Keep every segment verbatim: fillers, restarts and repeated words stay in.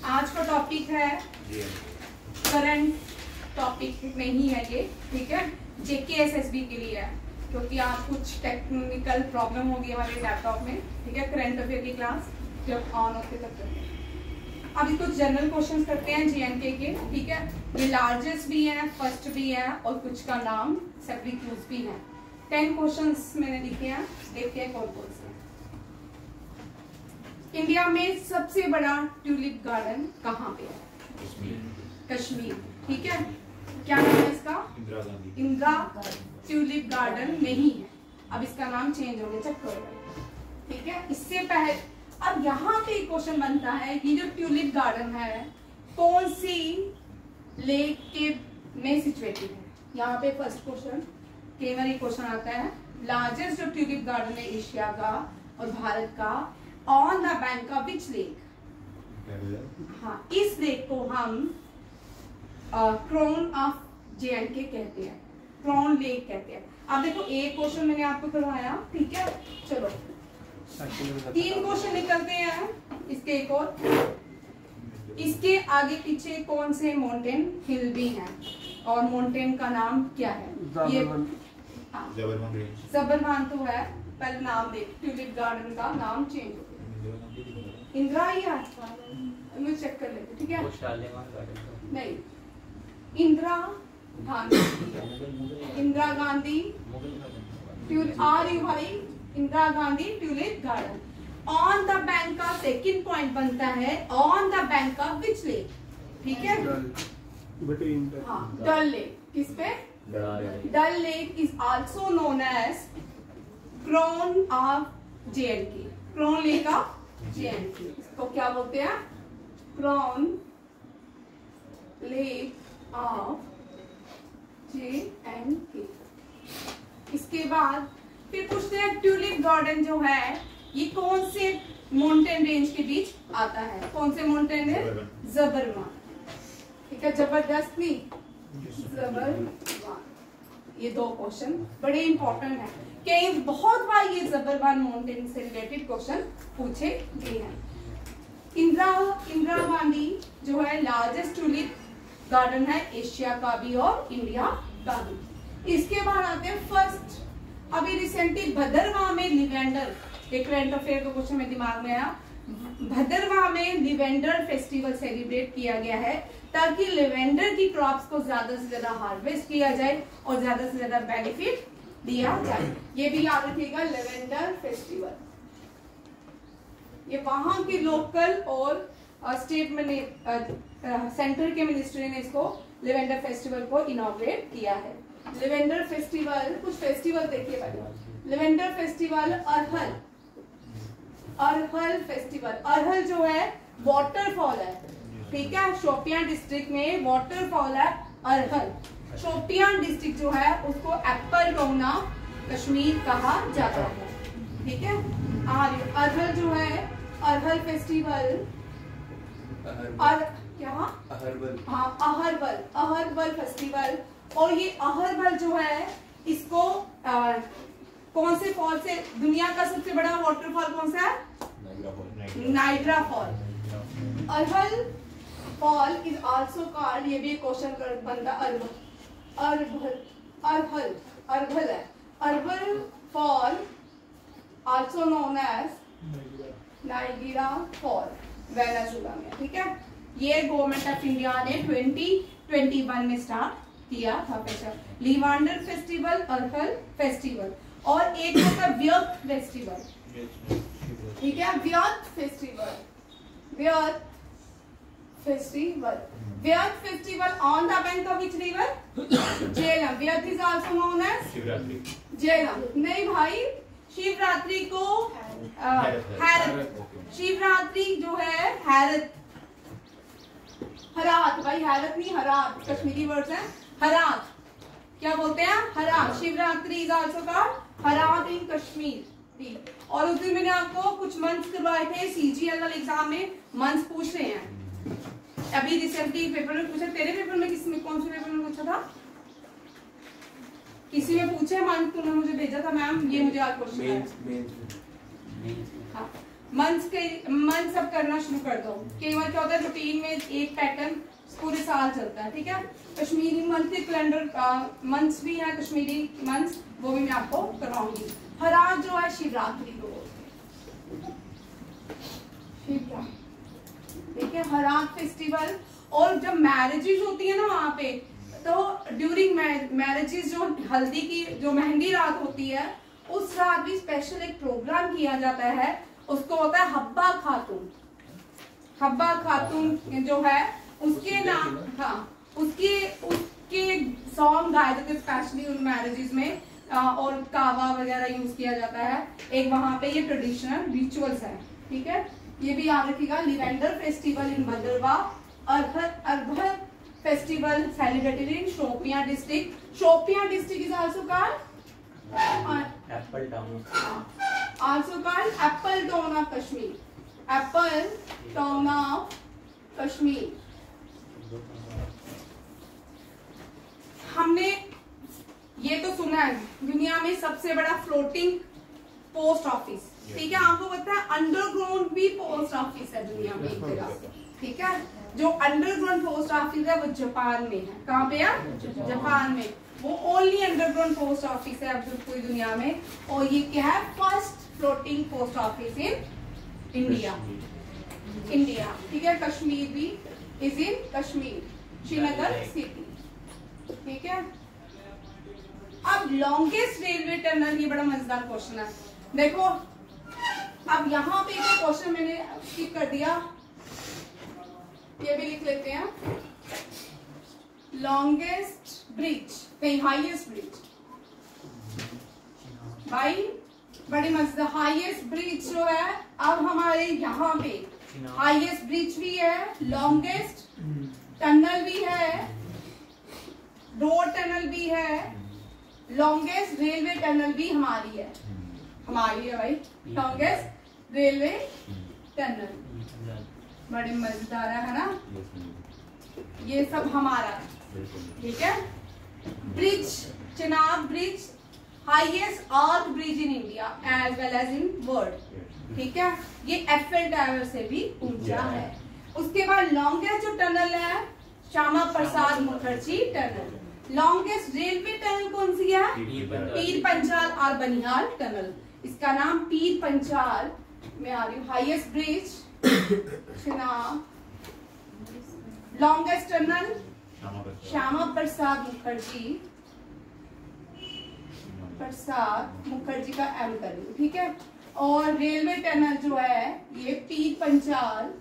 आज का टॉपिक है करंट टॉपिक नहीं है ये, ठीक है, जेके एसएसबी के लिए है, क्योंकि आप कुछ टेक्निकल प्रॉब्लम होगी हमारे लैपटॉप में, ठीक है। करंट अफेयर की क्लास जब ऑन होते तब करते हैं। अभी कुछ जनरल क्वेश्चंस करते हैं जीएनके के, ठीक है। ये लार्जेस्ट भी है, फर्स्ट भी है और कुछ का नाम सब्स्टिट्यूट भी है। टेन क्वेश्चंस मैंने लिखे हैं, देखते हैं कौन कौन से। इंडिया में सबसे बड़ा ट्यूलिप गार्डन कहाँ पे है? कश्मीर, ठीक है। क्या नाम है इसका? इंदिरा गांधी इंदिरा ट्यूलिप गार्डन नहीं है, अब इसका नाम चेंज हो गया, चेक करो, ठीक है। इससे पहले अब यहाँ पे क्वेश्चन बनता है, ये जो ट्यूलिप गार्डन है कौन सी लेक के में सिचुएटेड है? यहाँ पे फर्स्ट क्वेश्चन कई बार क्वेश्चन आता है, लार्जेस्ट जो ट्यूलिप गार्डन है एशिया का और भारत का, on the bank of which lake? हाँ, इस लेक को हम क्राउन ऑफ जेएंडके कहते हैं, क्राउन लेक कहते हैं। अब देखो एक क्वेश्चन मैंने आपको करवाया, ठीक है। चलो तीन क्वेश्चन निकलते हैं इसके एक और। इसके आगे पीछे कौन से माउंटेन हिल भी हैं और माउंटेन का नाम क्या है? ये जबरवान तो है, पहले नाम देख, ट्यूलिप गार्डन का नाम चेंज हो गया, इंदिरा ही है, मैं चेक कर लेते, ठीक है। नहीं, इंदिरा गांधी, इंदिरा गांधी आ रही भाई, Indira Gandhi tulip garden on the bank का सेकंड पॉइंट बनता है, on the bank of which lake, ठीक है। हाँ, डल लेक, किस पे? Dal lake is also known as crown of J and K, crown lake of J and K, इसको क्या बोलते हैं? Crown lake of J and K. इसके बाद फिर पूछते हैं ट्यूलिप गार्डन जो है ये कौन से माउंटेन रेंज के बीच आता है? कौन से माउंटेन है? जबरवान, ठीक है, जबरदस्त नहीं, जबरवान। ये दो क्वेश्चन बड़े इंपॉर्टेंट हैं, कई बहुत बार ये जबरवान माउंटेन से रिलेटेड क्वेश्चन पूछे गए हैं। इंदिरा इंदिरा गांधी जो है लार्जेस्ट ट्यूलिप गार्डन है एशिया का भी और इंडिया का भी। इसके बाद आते हैं फर्स्ट, अभी रिसेंटली भद्रवाह में लिवेंडर, एक करंट अफेयर का क्वेश्चन मेरे दिमाग में आया, भद्रवाह में लिवेंडर फेस्टिवल सेलिब्रेट किया गया है ताकि लिवेंडर की क्रॉप्स को ज्यादा से ज्यादा हार्वेस्ट किया जाए और ज्यादा से ज्यादा बेनिफिट दिया जाए। ये भी याद रखिएगा, लिवेंडर फेस्टिवल, ये वहां के लोकल और स्टेट में सेंटर के मिनिस्ट्री ने इसको लिवेंडर फेस्टिवल को इनॉग्रेट किया है। लिवेंडर फेस्टिवल, कुछ फेस्टिवल देखिए पहले। Lavender festival, Arhal Arhal festival, Arhal जो है वाटरफॉल है, ठीक है, शोपियां डिस्ट्रिक्ट में वाटरफॉल है अरहल। शोपियां डिस्ट्रिक्ट जो है उसको एप्पल टाउन ऑफ कश्मीर कहा जाता है, ठीक है। अरहल जो है, अरहल फेस्टिवल, और क्या? अहरबल, हाँ अहरबल, अहरबल फेस्टिवल। और ये अहरबल जो है इसको आ, कौन से फॉल से, दुनिया का सबसे बड़ा वाटरफॉल कौन सा है? Niagara fall. Arhal fall is also called, ये भी क्वेश्चन बनता, अरहल अरहल अरहल अरहल है, Arhal fall also known as Niagara fall, Venezuela में, ठीक है। ये गवर्नमेंट ऑफ इंडिया ने ट्वेंटी ट्वेंटी वन में स्टार्ट किया था festival, lavender festival, Arhal festival. और एक होता है व्यर्थ फेस्टिवल, ठीक है, व्यर्थ festival, Vyeth festival, Vyeth festival on the bank of which river? Jhelum. Vyeth is also known as Shivratri, Jhelum नहीं भाई, शिवरात्रि को हैरत, शिवरात्रि जो है हैरत, हरात भाई, हैरत नहीं हरात, कश्मीरी वर्ड्स है, हरात क्या बोलते हैं? Herath. Shivratri is also called Herath in Kashmir. और उस दिन मैंने आपको कुछ मंथ्स करवाए थे, सीजीएल वाले एग्जाम में मंथ्स पूछ रहे हैं। अभी रिसेंटली पेपर में पूछा, तेरे पेपर में किस में, कौन से पेपर में पूछा था? किसी में पूछे मंथ, तुमने मुझे भेजा था मैम, ये मुझे आज क्वेश्चन है। हाँ, मंथ्स के मंथ सब करना शुरू कर दो। केवल क्या होता है रूटीन में एक पैटर्न पूरे साल चलता है, ठीक है। कश्मीरी मंथली कैलेंडर मंथ्स भी है, कश्मीरी मंथ्स, वो भी मैं आपको करवाऊंगी। हरात जो है शिवरात्रि को, ठीक है, हरात फेस्टिवल। और जब मैरिजेस होती है ना वहाँ पे, तो ड्यूरिंग मैरिजेस जो हल्दी की जो मेहंदी रात होती है, उस रात भी स्पेशल एक प्रोग्राम किया जाता है, उसको होता है हब्बा खातून। हब्बा खातून जो है उसके नाम, हाँ, उसके उसके सॉन्ग गाए जाते हैं स्पेशली उन मैरिजेस में, आ, और कावा वगैरह यूज किया जाता है। एक वहाँ पे ये ट्रेडिशनल रिचुअल्स है, ठीक है। ये भी याद रखिएगा। Lavender festival in Bhaderwah, Arhar Arhar festival celebrated in Shopian district. Shopian district is also called apple town, also called apple town of Kashmir, apple town of Kashmir. हमने ये तो सुना है दुनिया में सबसे बड़ा फ्लोटिंग पोस्ट ऑफिस, ठीक है। आपको पता है अंडरग्राउंड भी पोस्ट ऑफिस है दुनिया में एक जगह, ठीक है। जो अंडरग्राउंड पोस्ट ऑफिस है वो जापान में है। कहाँ पे है? जापान में। वो ओनली अंडरग्राउंड पोस्ट ऑफिस है अब जो पूरी दुनिया में। और ये क्या है? First floating post office in India, India, ठीक है। कश्मीर भी is in Kashmir, Srinagar city, ठीक है। अब लॉन्गेस्ट रेलवे टनल, ये बड़ा मजेदार क्वेश्चन है। देखो अब यहाँ पे एक क्वेश्चन मैंने स्किप कर दिया, ये भी लिख लेते हैं। लॉन्गेस्ट ब्रिज, नहीं हाईएस्ट ब्रिज, भाई बड़ी मजेदार। हाईएस्ट ब्रिज जो है अब हमारे यहाँ पे हाईएस्ट ब्रिज भी है, लॉन्गेस्ट टनल भी है, रोड टनल भी है, लॉन्गेस्ट रेलवे टनल भी हमारी है, हमारी है भाई लॉन्गेस्ट रेलवे टनल। बड़े मजेदार है ना, ये सब हमारा, ठीक है। Bridge, Chenab bridge, highest arch bridge in India as well as in world, ठीक है। ये एफएल टावर से भी ऊंचा है। उसके बाद लॉन्गेस्ट जो टनल है Shyama Prasad Mukherjee tunnel. Longest railway tunnel कौन सी है? पीर पंचाल और बनिहाल टनल। इसका नाम पीर पंचाल में आ रही हूँ। Highest bridge Chenab, longest tunnel Shyama Prasad Mukherjee, Prasad Mukherjee का एम करेंगे, ठीक है। और रेलवे टनल जो है ये पीर पंचाल,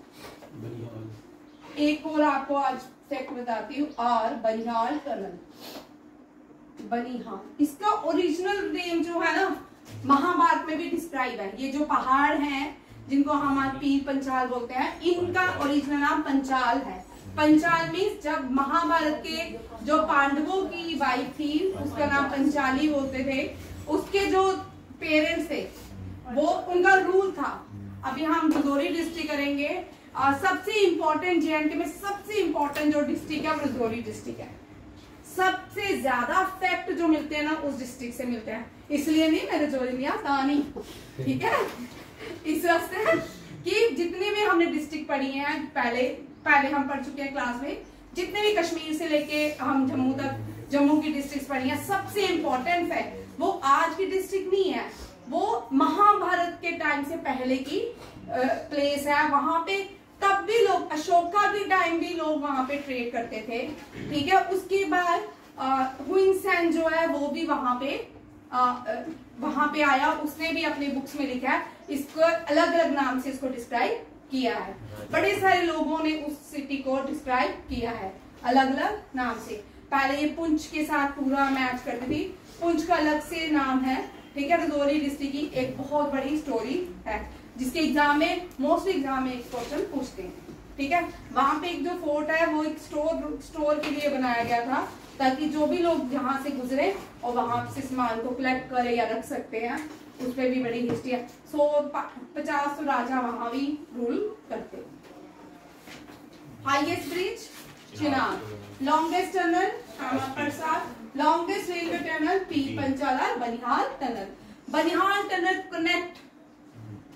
एक और आपको आज फैक्ट बताती हूँ, और बनिहाल टनल, बनिहाल। इसका ओरिजिनल नेम जो है ना महाभारत में भी डिस्क्राइब है। ये जो पहाड़ हैं जिनको हम पीर पंचाल बोलते हैं, इनका ओरिजिनल नाम पंचाल है। पंचाल मीन्स जब महाभारत के जो पांडवों की वाइफ थी उसका नाम पंचाली बोलते थे, उसके जो पेरेंट्स थे वो उनका रूल था। अभी हम रजौरी डिस्ट्रिक्ट करेंगे। आ, सबसे इम्पोर्टेंट जेएनके में सबसे इम्पोर्टेंट जो डिस्ट्रिक्ट है वो रजौरी डिस्ट्रिक्ट है। सबसे ज्यादा फैक्ट जो मिलते हैं ना उस डिस्ट्रिक्ट से मिलते हैं, इसलिए नहीं मैं रजौरी नहीं आता नहीं, ठीक है। इस वास्ते कि जितने भी हमने डिस्ट्रिक्ट पढ़ी हैं पहले पहले हम पढ़ चुके हैं क्लास में, जितने भी कश्मीर से लेके हम जम्मू तक जम्मू की डिस्ट्रिक्ट पढ़ी हैं, सबसे इम्पोर्टेंट फैक्ट वो आज की डिस्ट्रिक्ट नहीं है, वो महाभारत के टाइम से पहले की प्लेस है। वहां पे तब भी लोग, अशोका के टाइम भी लोग वहां पे ट्रेड करते थे, ठीक है। उसके बाद हुइन सेन जो है वो भी वहां पे आ, वहां पे आया, उसने भी अपने बुक्स में लिखा है, इसको अलग अलग नाम से इसको डिस्क्राइब किया है। बड़े सारे लोगों ने उस सिटी को डिस्क्राइब किया है अलग अलग नाम से। पहले ये पुंछ के साथ पूरा मैच करती थी, पुंछ का अलग से नाम है, ठीक है। रजौरी डिस्ट्रिक्ट की एक बहुत बड़ी स्टोरी है जिसके एग्जाम में मोस्टली एग्जाम में एक क्वेश्चन पूछते हैं, ठीक है। वहां पे एक जो फोर्ट है वो एक स्टोर स्टोर के लिए बनाया गया था, ताकि जो भी लोग यहाँ से गुजरे और वहां से सामान को कलेक्ट करे या रख सकते हैं। उस पर भी बड़ी हिस्ट्री है। सो पचास तो राजा वहां भी रूल करते। Highest bridge Chenab, longest tunnel Shyama Prasad, longest railway tunnel Pir Panjal, Banihal tunnel. Banihal tunnel connect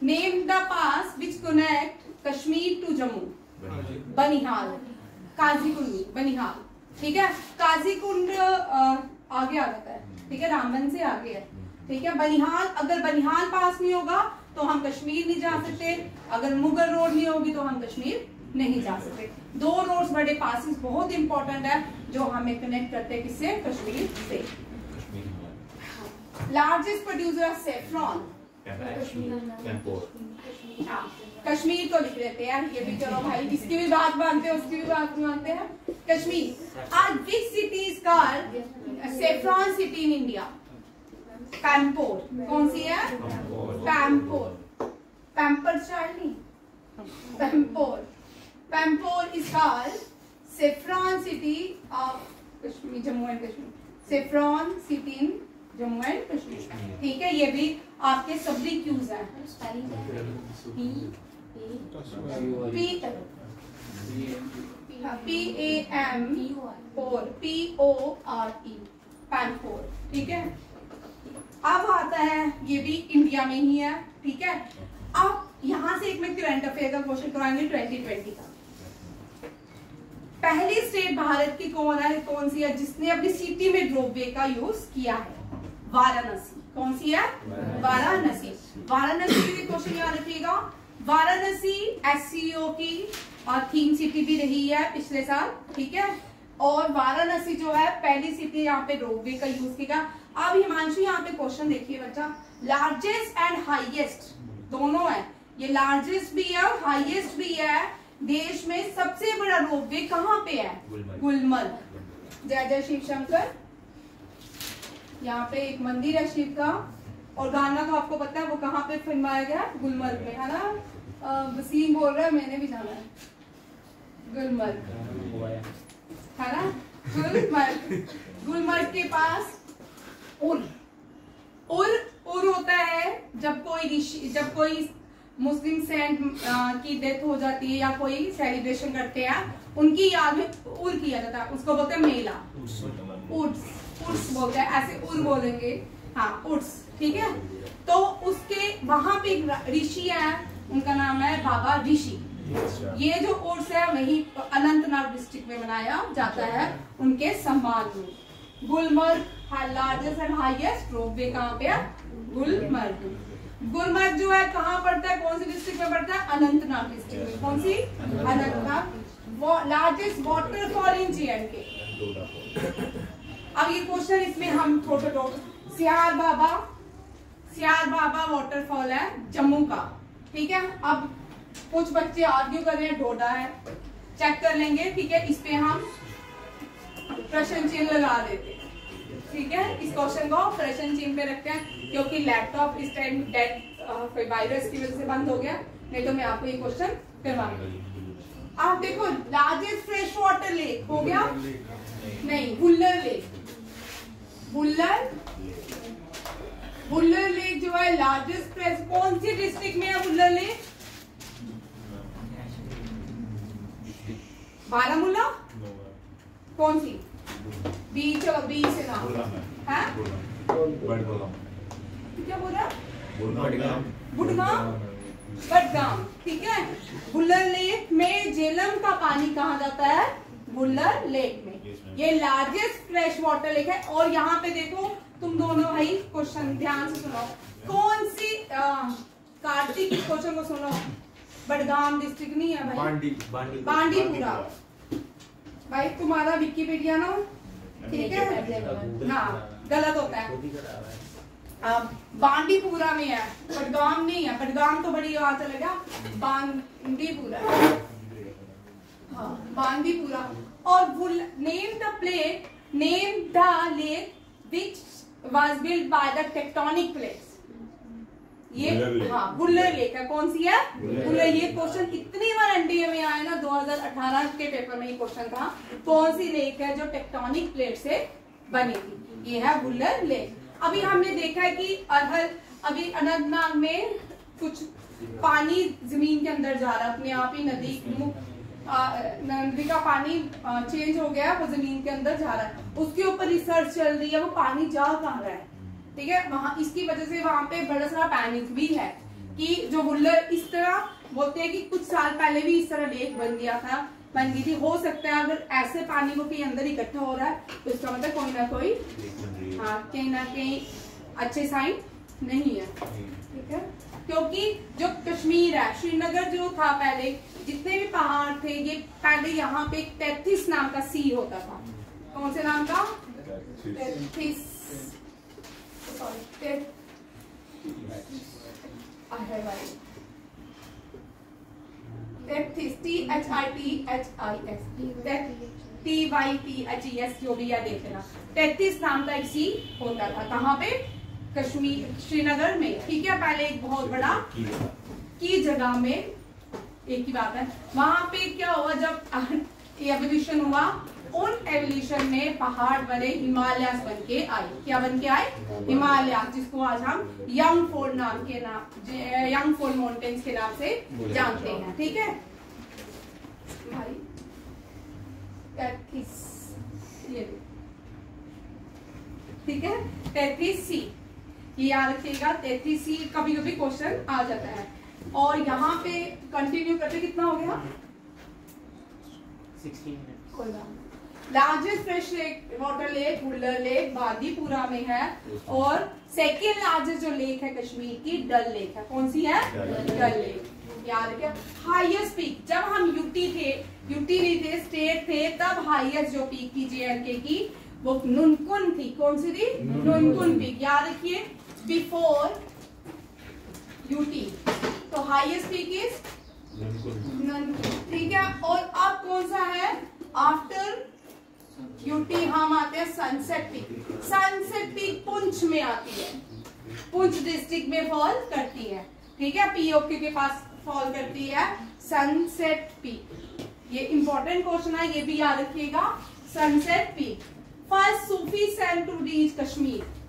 name the pass which connect Kashmir to Jammu. Banihal, Qazigund, Banihal, ठीक है। काजीकुंड आगे आ जाता है, ठीक है, रामबन से आगे है, ठीक है। बनिहाल, अगर बनिहाल पास नहीं होगा तो हम कश्मीर नहीं जा सकते, अगर मुगल रोड नहीं होगी तो हम कश्मीर नहीं जा सकते। दो रोड्स बड़े पासिस बहुत इंपॉर्टेंट है जो हमें कनेक्ट करते हैं किससे, कश्मीर से। Largest producer of saffron, Kashmir तो लिख लेते हैं, ये भी चलो भाई, इसकी भी बात मानते हैं उसकी भी बात मानते हैं। कश्मीर। आज which city is called saffron city in India? Pampore. कौन सी है? पैम्पोर। पैम्पर चाइल्ड नहीं, Pampore. Pampore is called saffron city of Kashmir, Jammu and Kashmir. Saffron city in Jammu and Kashmir, ठीक है। ये भी आपके सभी क्यूज हैं। P A M four, P O R E, Pampore, ठीक है। अब आता है, ये भी इंडिया में ही है, ठीक है। अब यहां से एक मैं करंट अफेयर का क्वेश्चन कराएंगे ट्वेंटी ट्वेंटी का। पहली स्टेट भारत की कौन है, कौन सी है जिसने अपनी सिटी में रोपवे का यूज किया है? वाराणसी। कौन सी है? वाराणसी। वाराणसी के लिए क्वेश्चन याद रखिएगा। वाराणसी एससीओ की थीम सिटी भी रही है पिछले साल, ठीक है। और वाराणसी जो है पहली सिटी यहाँ पे रोपवे का यूज किया। अब हिमांशु यहाँ पे क्वेश्चन देखिए बच्चा, लार्जेस्ट एंड हाईएस्ट दोनों है, ये लार्जेस्ट भी है और हाईएस्ट भी है। देश में सबसे बड़ा रोपवे कहाँ पे है? गुलमर्ग। जय जय शिव शंकर। यहाँ पे एक मंदिर है शिव का, और गाना तो आपको पता है वो कहाँ पे फिल्माया गया? गुलमर्ग में, है ना। वसीम बोल रहा है मैंने भी जाना है गुलमर्ग, है ना। गुलमर्ग, गुलमर्ग के पास उर उर उर होता है जब कोई ऋषि, जब कोई मुस्लिम सेंट की डेथ हो जाती है या कोई सेलिब्रेशन करते हैं, उनकी याद में उर किया जाता है, उसको बोलते हैं मेला। उर्स, उर्स बोलते हैं, ऐसे उर बोलेंगे, हाँ उर्स, ठीक है। तो उसके वहां पे एक ऋषि है, उनका नाम है बाबा ऋषि। ये जो उर्स है वही अनंतनाग डिस्ट्रिक्ट में मनाया जाता है उनके सम्मान में। Gulmarg largest and highest ropeway कहाँ पे है? गुलमर्ग। गुलमर्ग जो है कहाँ पड़ता है, कौन सी डिस्ट्रिक्ट में पड़ता है? अनंतनाग डिस्ट्रिक्ट में। कौन सी? Anantnag. Largest waterfall in J and K. अब ये क्वेश्चन इसमें हम थोड़ा थोड़ा सियार बाबा, सियार बाबा वाटरफॉल है जम्मू का, ठीक है। अब कुछ बच्चे आर्ग्यू कर रहे हैं डोडा है, चेक कर लेंगे, ठीक है। इस पे हम प्रश्न चिन्ह लगा देते हैं, ठीक है। इस क्वेश्चन को प्रश्न चिन्ह पे रखते हैं क्योंकि लैपटॉप इस टाइम डेड कोई वायरस की वजह से बंद हो गया, नहीं तो मैं आपको ये क्वेश्चन करवाऊंगी। आप देखो, लार्जेस्ट फ्रेश वाटर लेक हो गया, नहीं, बुल्लर लेक। बुल्लर बुल्लर लेक जो है लार्जेस्ट फ्रेश, कौन सी डिस्ट्रिक्ट में है बुल्लर लेक? बारामूला। कौन सी? बी, चलो बी से नाम है, क्या बोल रहा? बुडगाम, बडगाम, ठीक है। बुल्लर लेक में झेलम का पानी कहाँ जाता है? बुल्लर लेक में। ये लार्जेस्ट फ्रेश वाटर लेक है। और यहाँ पे देखो तुम दोनों भाई क्वेश्चन ध्यान से सुनो, कौन सी कार्तिक क्वेश्चन को सुनो। बडगाम डिस्ट्रिक्ट नहीं है भाई, बांडी, बांडी, बांडीपुरा भाई, तुम्हारा विकिपीडिया ना, ठीक है, हाँ गलत होता है। बांडीपुरा में है, बडगाम नहीं है। बडगाम तो बड़ी आवाज चलेगा, बांडीपुरा, हाँ बांदीपुरा। और name the plate, name the lake which was built by the tectonic plates. ये हाँ बुल्लर लेक है। कौन सी है? बुल्लर। ये क्वेश्चन कितनी बार एनडीए में आया ना, दो हज़ार अठारह के पेपर में ये क्वेश्चन था, कौन सी लेक है जो टेक्टोनिक प्लेट से बनी थी? ये है बुल्लर लेक। अभी हमने देखा है कि अरहल, अभी अनंतनाग में कुछ पानी जमीन के अंदर जा रहा है अपने आप ही, नदी नदी का पानी चेंज हो गया, वो जमीन के अंदर जा रहा है, उसके ऊपर रिसर्च चल रही है, वो पानी जा कहाँ रहा है, ठीक है। वहां इसकी वजह से वहां पे बड़ा सारा पैनिक भी है। कि जो वुलर इस तरह बोलते हैं कि कुछ साल पहले भी इस तरह लेक बन गया था, बन गई थी। हो सकता है अगर ऐसे पानी को कहीं अंदर इकट्ठा हो रहा है तो इसका मतलब कोई ना कोई हाँ कहीं ना कहीं अच्छे साइन नहीं है, ठीक है। क्योंकि जो कश्मीर है, श्रीनगर जो था पहले, जितने भी पहाड़ थे ये पहले यहाँ पे तैतीस नाम का सी होता था। कौन से नाम का? तैतीस सॉरी तैतीस T H I T H I S T Y T H E S जो भी है देख लेना। तैतीस नाम का एक सी होता था। कहाँ पे? कश्मीर, श्रीनगर में, ठीक है। पहले एक बहुत बड़ा की जगह में, एक ही बात है। वहां पे क्या हुआ जब एवोल्यूशन हुआ, उन एवोल्यूशन में पहाड़ बने, हिमालय बन के आए। क्या बन के आए? हिमालय, जिसको आज हम यंग फोल्ड नाम के नाम यंग फोल्ड माउंटेन्स के नाम से जानते हैं, ठीक है भाई। तैतीस, ये ठीक है, तैतीस सी ये याद रखिएगा। तैतीस सी कभी कभी क्वेश्चन आ जाता है। और यहाँ पे कंटिन्यू करते, कितना हो गया? Largest fresh lake water lake Wular lake Bandipora में है। और सेकेंड लार्जेस्ट जो लेक है कश्मीर की, डल लेक है। कौन सी है? डल लेक। याद रखिए। हाईएस्ट पीक, जब हम यूटी थे, यूटी नहीं थे, स्टेट थे, तब हाईएस्ट जो पीक थी जेएंडके की वो नुनकुन थी। कौन सी थी? नुनकुन पीक। याद रखिए, बिफोर यूटी तो हाईएस्ट पीक इज नुनकुन, ठीक है। और अब कौन सा है? आफ्टर यूटी हम आते हैं sunset peak. Sunset peak Poonch में आती है, पुंछ डिस्ट्रिक्ट में फॉल करती है, ठीक है। पीओके के पास फॉल करती है सनसेट पीक। ये इंपॉर्टेंट क्वेश्चन है, ये भी याद रखिएगा। Sunset peak, first Sufi saint to reach Kashmir.